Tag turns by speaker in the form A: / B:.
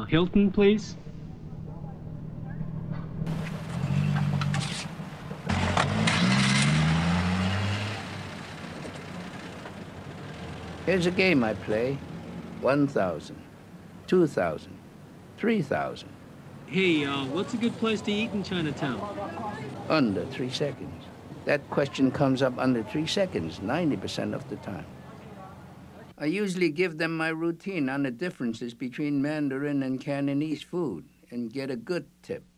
A: Hilton, please.
B: Here's a game I play. 1,000, 2,000, 3,000.
A: Hey, what's a good place to eat in Chinatown?
B: Under 3 seconds. That question comes up under 3 seconds, 90% of the time. I usually give them my routine on the differences between Mandarin and Cantonese food and get a good tip.